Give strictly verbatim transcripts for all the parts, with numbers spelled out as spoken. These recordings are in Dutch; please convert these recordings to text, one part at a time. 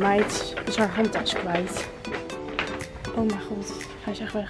meid is haar handtas kwijt. Oh mijn god, hij is echt weg.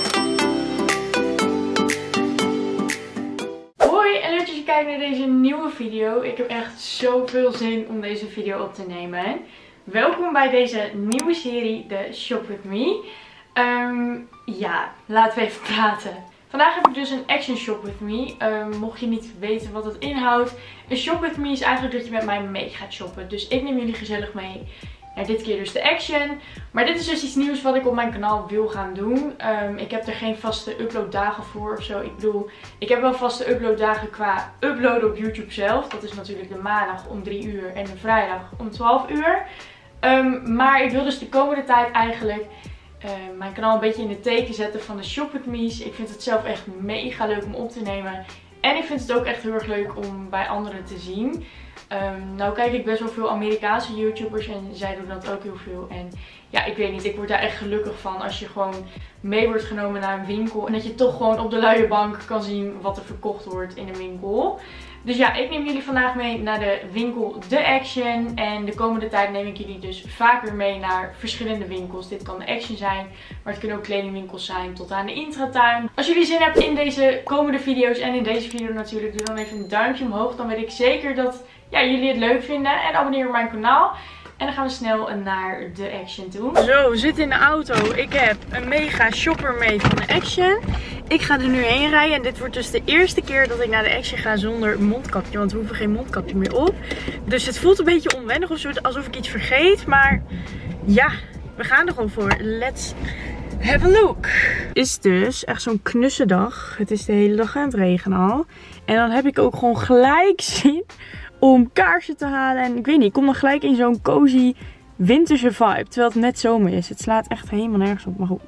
Hoi en leuk dat je kijkt naar deze nieuwe video. Ik heb echt zoveel zin om deze video op te nemen. Welkom bij deze nieuwe serie, de Shop With Me. Um, ja, laten we even praten. Vandaag heb ik dus een Action Shop With Me. Um, mocht je niet weten wat het inhoudt. Een Shop With Me is eigenlijk dat je met mij mee gaat shoppen. Dus ik neem jullie gezellig mee. Ja, dit keer dus de Action. Maar dit is dus iets nieuws wat ik op mijn kanaal wil gaan doen. Um, ik heb er geen vaste uploaddagen voor of zo. Ik bedoel, ik heb wel vaste uploaddagen qua uploaden op YouTube zelf. Dat is natuurlijk de maandag om drie uur en de vrijdag om twaalf uur. Um, maar ik wil dus de komende tijd eigenlijk uh, mijn kanaal een beetje in het teken zetten van de Shop With Me's. Ik vind het zelf echt mega leuk om op te nemen. En ik vind het ook echt heel erg leuk om bij anderen te zien. Um, nou kijk ik best wel veel Amerikaanse YouTubers en zij doen dat ook heel veel. En ja, ik weet niet, ik word daar echt gelukkig van als je gewoon mee wordt genomen naar een winkel. En dat je toch gewoon op de luie bank kan zien wat er verkocht wordt in een winkel. Dus ja, ik neem jullie vandaag mee naar de winkel The Action. En de komende tijd neem ik jullie dus vaker mee naar verschillende winkels. Dit kan de Action zijn, maar het kunnen ook kledingwinkels zijn tot aan de Intratuin. Als jullie zin hebben in deze komende video's en in deze video natuurlijk, doe dan even een duimpje omhoog. Dan weet ik zeker dat ja, jullie het leuk vinden. En abonneer op mijn kanaal. En dan gaan we snel naar de Action toe. Zo, we zitten in de auto. Ik heb een mega shopper mee van de Action. Ik ga er nu heen rijden. En dit wordt dus de eerste keer dat ik naar de Action ga zonder mondkapje. Want we hoeven geen mondkapje meer op. Dus het voelt een beetje onwennig of zo, alsof ik iets vergeet. Maar ja, we gaan er gewoon voor. Let's have a look. Het is dus echt zo'n knusse dag. Het is de hele dag aan het regenen al. En dan heb ik ook gewoon gelijk zin om kaarsen te halen. En ik weet niet, ik kom dan gelijk in zo'n cozy winterse vibe. Terwijl het net zomer is. Het slaat echt helemaal nergens op. Maar goed.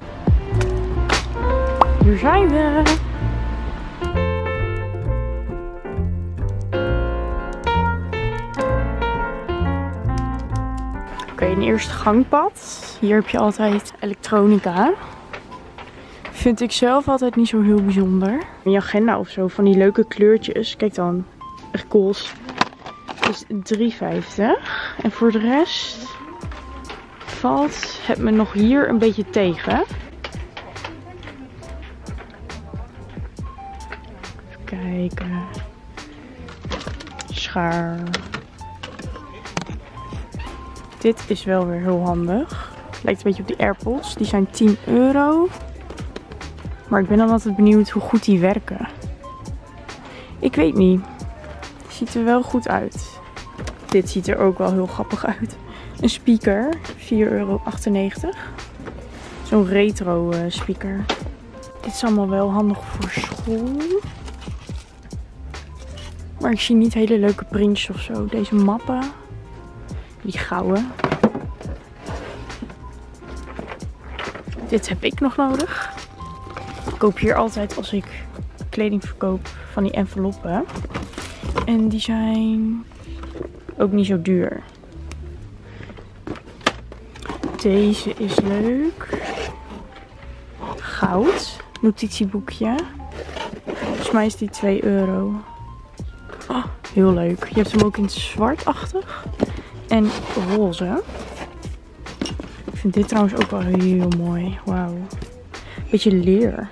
Hier zijn we. Oké, okay, een eerste gangpad. Hier heb je altijd elektronica. Vind ik zelf altijd niet zo heel bijzonder. Een agenda of zo van die leuke kleurtjes. Kijk dan. Echt cools. Is drie vijftig. En voor de rest valt het me nog hier een beetje tegen. Even kijken. Schaar. Dit is wel weer heel handig. Lijkt een beetje op die AirPods. Die zijn tien euro. Maar ik ben dan altijd benieuwd hoe goed die werken. Ik weet niet. Ziet er wel goed uit. Dit ziet er ook wel heel grappig uit. Een speaker, vier euro achtennegentig. Zo'n retro uh, speaker. Dit is allemaal wel handig voor school. Maar ik zie niet hele leuke printjes of zo. Deze mappen. Die gouden. Dit heb ik nog nodig. Ik koop hier altijd als ik kleding verkoop van die enveloppen. En die zijn ook niet zo duur. Deze is leuk. Goud. Notitieboekje. Volgens mij is die twee euro. Oh, heel leuk. Je hebt hem ook in zwartachtig. En roze. Ik vind dit trouwens ook wel heel mooi. Wauw. Beetje leer.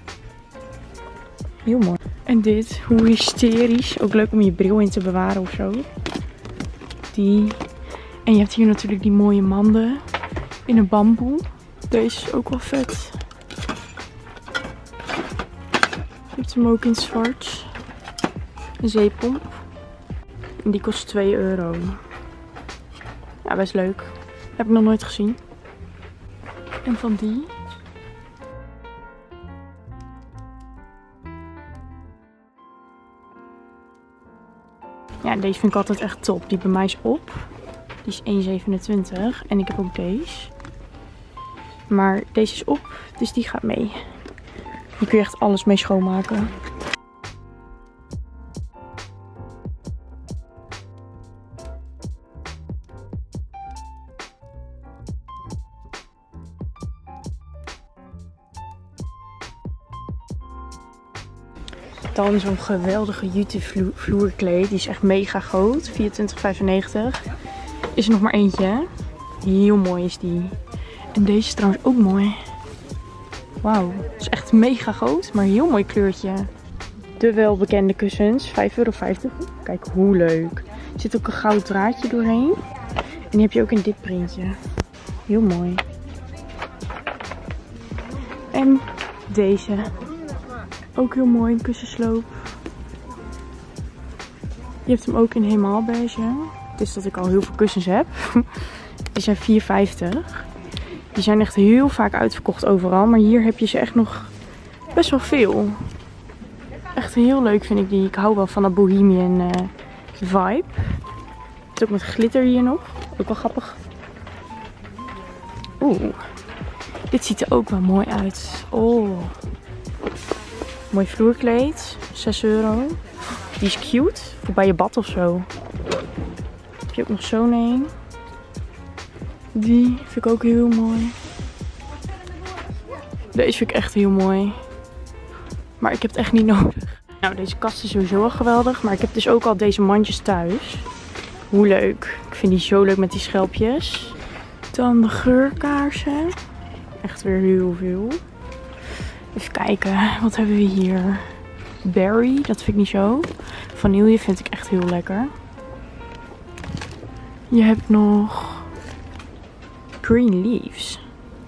Heel mooi. En dit, hoe hysterisch. Ook leuk om je bril in te bewaren of zo. Die. En je hebt hier natuurlijk die mooie manden. In een bamboe. Deze is ook wel vet. Je hebt hem ook in het zwart. Een zeepomp. En die kost twee euro. Ja, best leuk. Heb ik nog nooit gezien. En van die. Ja, deze vind ik altijd echt top. Die bij mij is op. Die is één zevenentwintig. En ik heb ook deze. Maar deze is op. Dus die gaat mee. Hier kun je echt alles mee schoonmaken. Dan zo'n geweldige Jute vloerkleed. Die is echt mega groot. vierentwintig vijfennegentig. Is er nog maar eentje. Heel mooi is die. En deze is trouwens ook mooi. Wauw, het is echt mega groot, maar heel mooi kleurtje. De welbekende kussens, vijf euro vijftig. Kijk hoe leuk. Er zit ook een goud draadje doorheen. En die heb je ook in dit printje. Heel mooi. En deze. Ook heel mooi, een kussensloop. Je hebt hem ook in helemaal beige. Het is dat ik al heel veel kussens heb. Die zijn vier vijftig. Die zijn echt heel vaak uitverkocht overal. Maar hier heb je ze echt nog best wel veel. Echt heel leuk vind ik die. Ik hou wel van dat bohemian uh, vibe. Het is ook met glitter hier nog. Ook wel grappig. Oeh. Dit ziet er ook wel mooi uit. Oh. Mooi vloerkleed. zes euro. Die is cute. Voor bij je bad of zo. Heb je ook nog zo'n een. Die vind ik ook heel mooi. Deze vind ik echt heel mooi. Maar ik heb het echt niet nodig. Nou, deze kast is sowieso al geweldig. Maar ik heb dus ook al deze mandjes thuis. Hoe leuk. Ik vind die zo leuk met die schelpjes. Dan de geurkaarsen. Echt weer heel veel. Even kijken. Wat hebben we hier? Berry. Dat vind ik niet zo. Vanille vind ik echt heel lekker. Je hebt nog Green Leaves.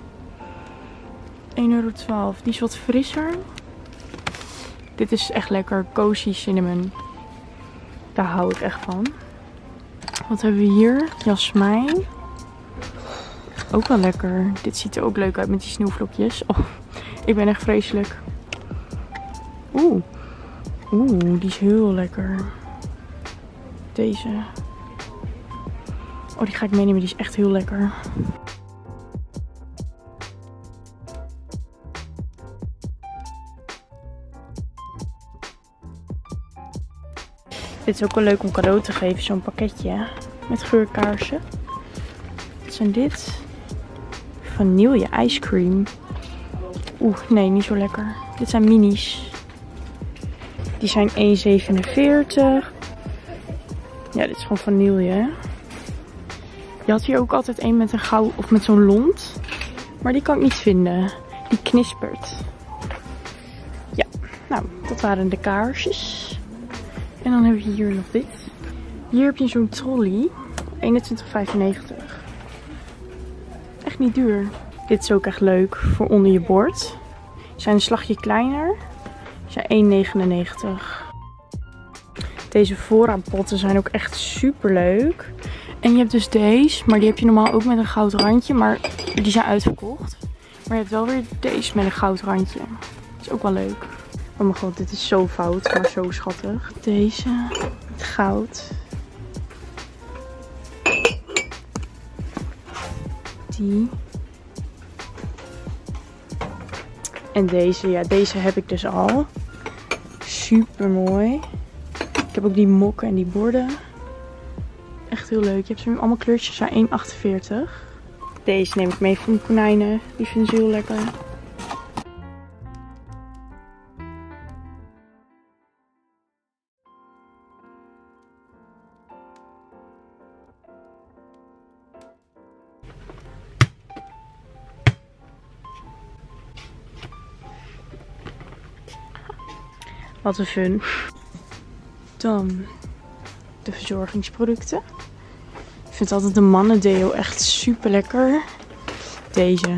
één euro twaalf. Die is wat frisser. Dit is echt lekker. Cozy cinnamon. Daar hou ik echt van. Wat hebben we hier? Jasmijn. Ook wel lekker. Dit ziet er ook leuk uit met die sneeuwvlokjes. Oh, ik ben echt vreselijk. Oeh. Oeh, die is heel lekker. Deze. Oh, die ga ik meenemen. Die is echt heel lekker. Dit is ook wel leuk om cadeau te geven. Zo'n pakketje met geurkaarsen. Wat zijn dit? Vanille ice cream. Oeh, nee, niet zo lekker. Dit zijn minis. Die zijn één zevenenveertig. Ja, dit is gewoon vanille. Je had hier ook altijd een met een goud of met zo'n lont. Maar die kan ik niet vinden. Die knispert. Ja, nou, dat waren de kaarsjes. En dan hebben we hier nog dit. Hier heb je zo'n trolley. eenentwintig vijfennegentig. Echt niet duur. Dit is ook echt leuk voor onder je bord. Die zijn een slagje kleiner. Die zijn één negenennegentig. Deze voorraadpotten zijn ook echt super leuk. En je hebt dus deze. Maar die heb je normaal ook met een goud randje. Maar die zijn uitverkocht. Maar je hebt wel weer deze met een goud randje. Dat is ook wel leuk. Oh mijn god, dit is zo fout, maar zo schattig. Deze met goud. Die. En deze, ja, deze heb ik dus al. Super mooi. Ik heb ook die mokken en die borden. Echt heel leuk. Je hebt ze allemaal kleurtjes, zijn één achtenveertig. Deze neem ik mee voor mijn konijnen. Die vinden ze heel lekker. Wat een fun. Dan de verzorgingsproducten. Ik vind altijd de mannendeo echt super lekker. Deze.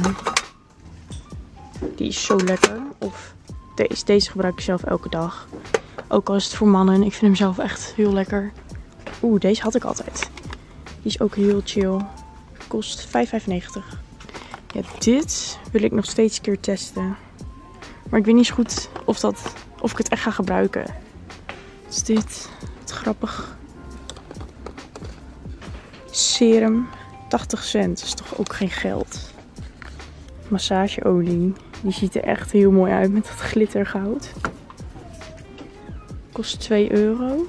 Die is zo lekker. Of deze. Deze gebruik ik zelf elke dag. Ook al is het voor mannen. Ik vind hem zelf echt heel lekker. Oeh, deze had ik altijd. Die is ook heel chill. Kost vijf vijfennegentig. Ja, dit wil ik nog steeds een keer testen. Maar ik weet niet zo goed of, dat, of ik het echt ga gebruiken. Wat is dit? Wat grappig. Serum. tachtig cent. Dat is toch ook geen geld. Massageolie. Die ziet er echt heel mooi uit met dat glittergoud. Kost twee euro.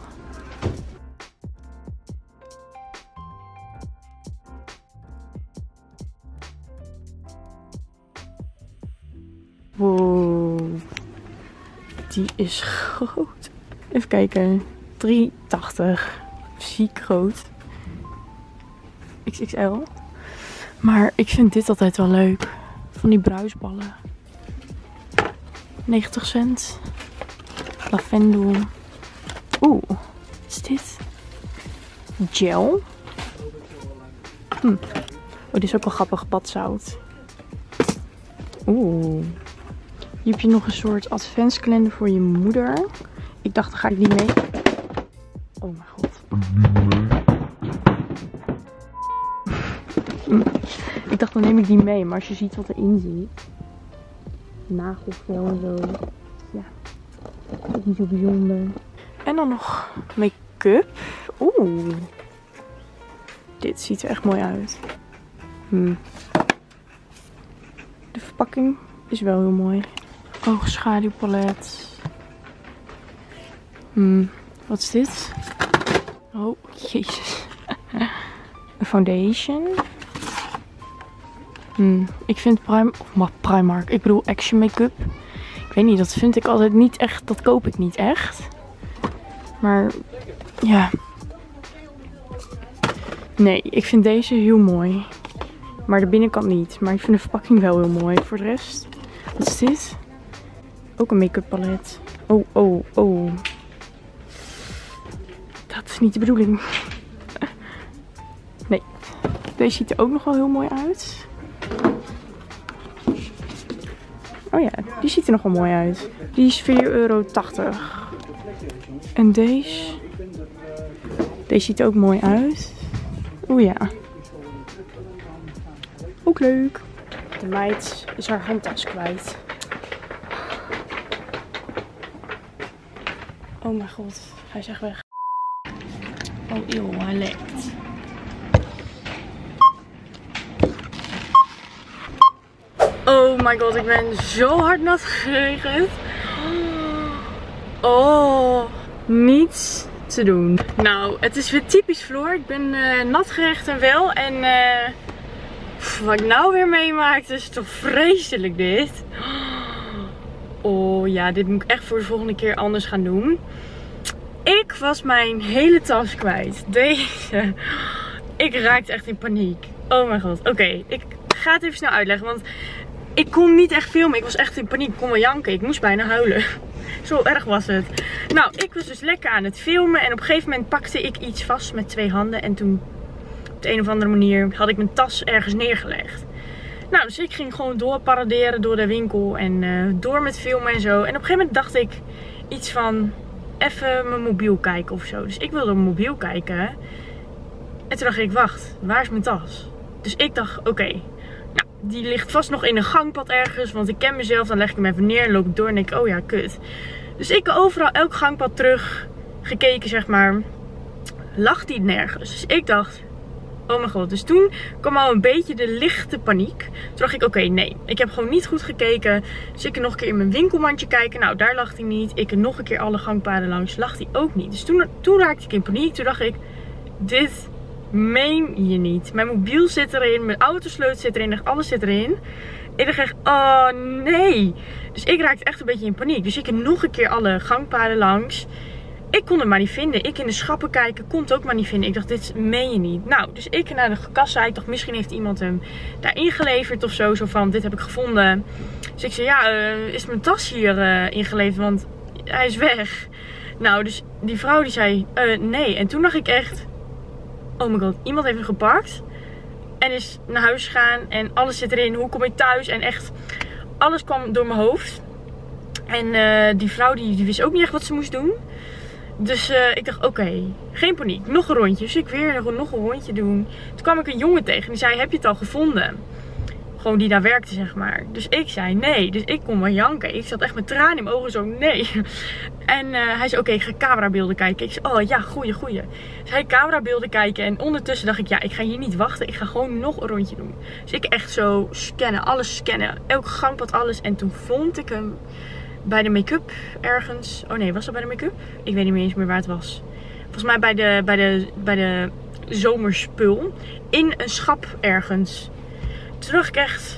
Wow. Die is groot. Even kijken. drie tachtig. Ziek groot. X X L. Maar ik vind dit altijd wel leuk. Van die bruisballen. negentig cent. Lavendel. Oeh, wat is dit? Gel. Hm. Oh, dit is ook wel grappig. Badzout. Oeh. Hier heb je nog een soort adventskalender voor je moeder. Ik dacht, dan ga ik die mee. Oh mijn god. Ik dacht, dan neem ik die mee. Maar als je ziet wat erin zit. Nagelvel en zo. Ja. Dat is niet zo bijzonder. En dan nog make-up. Oeh. Dit ziet er echt mooi uit. Hm. De verpakking is wel heel mooi. Oogschaduwpalet. Hm. Wat is dit? Oh, jezus. Een foundation. Hmm, ik vind Prime, of Primark, ik bedoel Action Make-up. Ik weet niet, dat vind ik altijd niet echt, dat koop ik niet echt. Maar, ja. Nee, ik vind deze heel mooi. Maar de binnenkant niet. Maar ik vind de verpakking wel heel mooi. Voor de rest, wat is dit? Ook een make-up palet. Oh, oh, oh. Dat is niet de bedoeling. Nee. Deze ziet er ook nog wel heel mooi uit. Oh ja, die ziet er nog wel mooi uit. Die is vier euro tachtig. En deze. Deze ziet er ook mooi uit. Oeh ja. Ook leuk. De meid is haar handtas kwijt. Oh mijn god, hij is echt weg. Oh eeuw, hij lekt. Oh my god, ik ben zo hard nat geregend. Oh, niets te doen. Nou, het is weer typisch Floor. Ik ben uh, nat geregend en wel. En uh, pff, wat ik nou weer meemaak, is toch vreselijk dit. Oh ja, dit moet ik echt voor de volgende keer anders gaan doen. Ik was mijn hele tas kwijt. Deze. Ik raakte echt in paniek. Oh mijn god. Oké, okay, ik ga het even snel uitleggen. Want ik kon niet echt filmen. Ik was echt in paniek. Ik kon wel janken. Ik moest bijna huilen. Zo erg was het. Nou, ik was dus lekker aan het filmen. En op een gegeven moment pakte ik iets vast met twee handen. En toen op de een of andere manier had ik mijn tas ergens neergelegd. Nou, dus ik ging gewoon door paraderen door de winkel. En uh, door met filmen en zo. En op een gegeven moment dacht ik iets van even mijn mobiel kijken of zo. Dus ik wilde op mijn mobiel kijken. En toen dacht ik, wacht, waar is mijn tas? Dus ik dacht, oké. Okay, nou, die ligt vast nog in een gangpad ergens. Want ik ken mezelf, dan leg ik hem even neer, loop ik door en denk ik, oh ja, kut. Dus ik overal, elk gangpad terug gekeken, zeg maar. Lag die nergens. Dus ik dacht, oh mijn god. Dus toen kwam al een beetje de lichte paniek. Toen dacht ik, oké, okay, nee. Ik heb gewoon niet goed gekeken. Dus ik kan nog een keer in mijn winkelmandje kijken. Nou, daar lag hij niet. Ik kan nog een keer alle gangpaden langs. Lag hij ook niet. Dus toen, toen raakte ik in paniek. Toen dacht ik, dit meen je niet. Mijn mobiel zit erin. Mijn autosleutel zit erin. Alles zit erin. Ik dacht echt, oh nee. Dus ik raakte echt een beetje in paniek. Dus ik heb nog een keer alle gangpaden langs. Ik kon hem maar niet vinden. Ik in de schappen kijken, kon het ook maar niet vinden. Ik dacht, dit meen je niet. Nou, dus ik naar de kassa. Ik dacht, misschien heeft iemand hem daar ingeleverd of zo. Zo van, dit heb ik gevonden. Dus ik zei, ja, uh, is mijn tas hier uh, ingeleverd? Want hij is weg. Nou, dus die vrouw die zei, uh, nee. En toen dacht ik echt, oh my god, iemand heeft hem gepakt. En is naar huis gegaan. En alles zit erin. Hoe kom ik thuis? En echt, alles kwam door mijn hoofd. En uh, die vrouw die, die wist ook niet echt wat ze moest doen. Dus uh, ik dacht, oké, okay, geen paniek. Nog een rondje. Dus ik weer nog, nog een rondje doen. Toen kwam ik een jongen tegen. Die zei, heb je het al gevonden? Gewoon die daar werkte, zeg maar. Dus ik zei, nee. Dus ik kon maar janken. Ik zat echt met tranen in mijn ogen zo, nee. En uh, hij zei, oké, okay, ik ga camerabeelden kijken. Ik zei, oh ja, goeie, goeie. Dus hij camerabeelden kijken. En ondertussen dacht ik, ja, ik ga hier niet wachten. Ik ga gewoon nog een rondje doen. Dus ik echt zo scannen, alles scannen. Elk gangpad, alles. En toen vond ik hem bij de make-up ergens. Oh nee, was dat bij de make-up? Ik weet niet meer eens meer waar het was. Volgens mij bij de, bij de, bij de zomerspul. In een schap ergens. Toen dacht ik echt,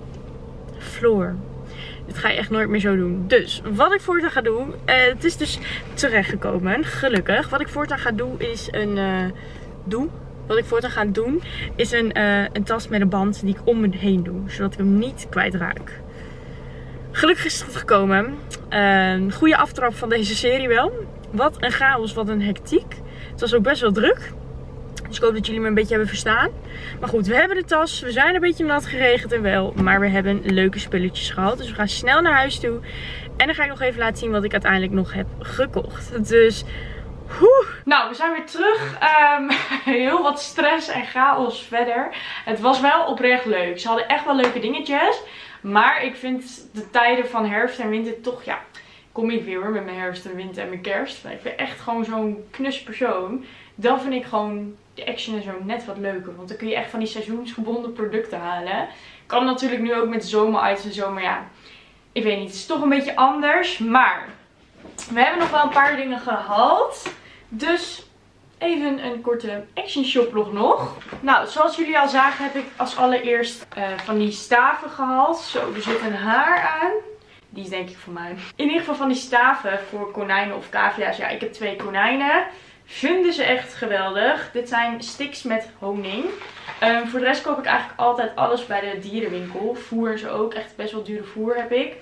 Floor, dit ga je echt nooit meer zo doen. Dus wat ik voortaan ga doen, uh, het is dus terechtgekomen, gelukkig. Wat ik voortaan ga doen is een uh, doe. wat ik voortaan ga doen, is een, uh, een tas met een band die ik om me heen doe. Zodat ik hem niet kwijtraak. Gelukkig is het goed gekomen. Uh, goede aftrap van deze serie wel. Wat een chaos, wat een hectiek. Het was ook best wel druk. Dus ik hoop dat jullie me een beetje hebben verstaan. Maar goed, we hebben de tas. We zijn een beetje nat geregend en wel. Maar we hebben leuke spulletjes gehad. Dus we gaan snel naar huis toe. En dan ga ik nog even laten zien wat ik uiteindelijk nog heb gekocht. Dus... Woe. Nou, we zijn weer terug. Um, heel wat stress en chaos verder. Het was wel oprecht leuk. Ze hadden echt wel leuke dingetjes. Maar ik vind de tijden van herfst en winter toch, ja... Kom ik weer hoor, met mijn herfst en winter en mijn kerst. Maar ik ben echt gewoon zo'n knus persoon. Dan vind ik gewoon de Action en zo net wat leuker. Want dan kun je echt van die seizoensgebonden producten halen. Kan natuurlijk nu ook met zomeritems en zo. Maar ja, ik weet niet. Het is toch een beetje anders. Maar we hebben nog wel een paar dingen gehaald. Dus even een korte Action shoplog nog. Nou, zoals jullie al zagen heb ik als allereerst uh, van die staven gehaald. Zo, er zit een haar aan. Die is denk ik voor mij. In ieder geval van die staven voor konijnen of cavia's. Ja, ik heb twee konijnen. Vinden ze echt geweldig. Dit zijn sticks met honing. Um, voor de rest koop ik eigenlijk altijd alles bij de dierenwinkel. Voer en zo ook. Echt best wel dure voer heb ik.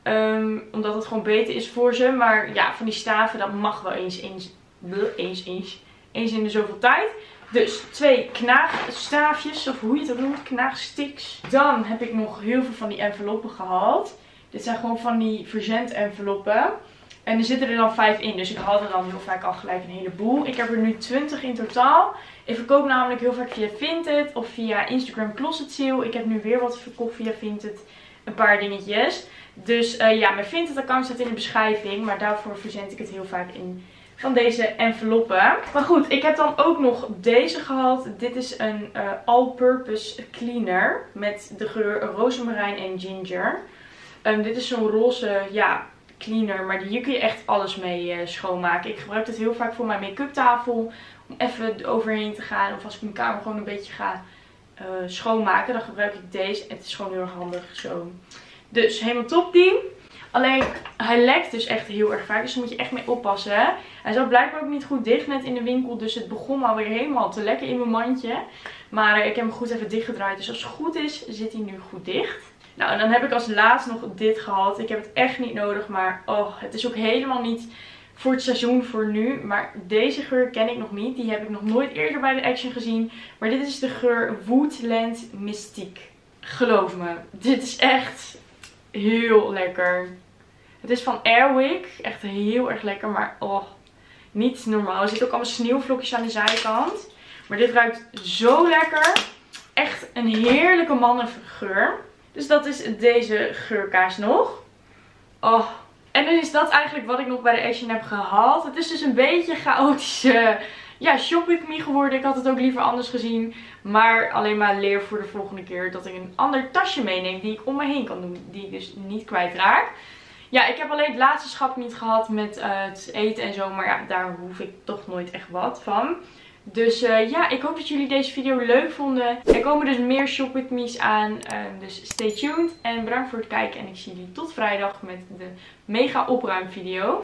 Um, omdat het gewoon beter is voor ze. Maar ja, van die staven dat mag wel eens, eens, eens, eens, eens in de zoveel tijd. Dus twee knaagstaafjes. Of hoe je het ook noemt. Knaagsticks. Dan heb ik nog heel veel van die enveloppen gehaald. Dit zijn gewoon van die verzend enveloppen. En er zitten er dan vijf in. Dus ik haal er dan heel vaak al gelijk een heleboel. Ik heb er nu twintig in totaal. Ik verkoop namelijk heel vaak via Vinted of via Instagram Closet Sale. Ik heb nu weer wat verkocht via Vinted. Een paar dingetjes. Dus uh, ja, mijn Vinted account staat in de beschrijving. Maar daarvoor verzend ik het heel vaak in van deze enveloppen. Maar goed, ik heb dan ook nog deze gehaald. Dit is een uh, all-purpose cleaner. Met de geur rozemarijn en ginger. Um, dit is zo'n roze, ja, cleaner. Maar hier kun je echt alles mee uh, schoonmaken. Ik gebruik dit heel vaak voor mijn make-up tafel. Om even overheen te gaan. Of als ik mijn kamer gewoon een beetje ga uh, schoonmaken. Dan gebruik ik deze. En het is gewoon heel erg handig zo. Dus helemaal top die. Alleen hij lekt dus echt heel erg vaak. Dus daar moet je echt mee oppassen. Hij zat blijkbaar ook niet goed dicht net in de winkel. Dus het begon alweer helemaal te lekken in mijn mandje. Maar uh, ik heb hem goed even dichtgedraaid. Dus als het goed is, zit hij nu goed dicht. Nou, en dan heb ik als laatst nog dit gehad. Ik heb het echt niet nodig, maar oh, het is ook helemaal niet voor het seizoen voor nu. Maar deze geur ken ik nog niet. Die heb ik nog nooit eerder bij de Action gezien. Maar dit is de geur Woodland Mystique. Geloof me, dit is echt heel lekker. Het is van Airwick. Echt heel erg lekker, maar oh, niet normaal. Er zitten ook allemaal sneeuwvlokjes aan de zijkant. Maar dit ruikt zo lekker. Echt een heerlijke mannengeur. Dus dat is deze geurkaars nog. Oh. En dan is dat eigenlijk wat ik nog bij de Action heb gehaald. Het is dus een beetje chaotische ja, shop with me geworden. Ik had het ook liever anders gezien. Maar alleen maar leer voor de volgende keer dat ik een ander tasje meeneem die ik om me heen kan doen. Die ik dus niet kwijtraak. Ja, ik heb alleen het laatste schap niet gehad met uh, het eten en zo. Maar ja, daar hoef ik toch nooit echt wat van. Dus uh, ja, ik hoop dat jullie deze video leuk vonden. Er komen dus meer shop with me's aan. Uh, dus stay tuned. En bedankt voor het kijken. En ik zie jullie tot vrijdag met de mega opruimvideo.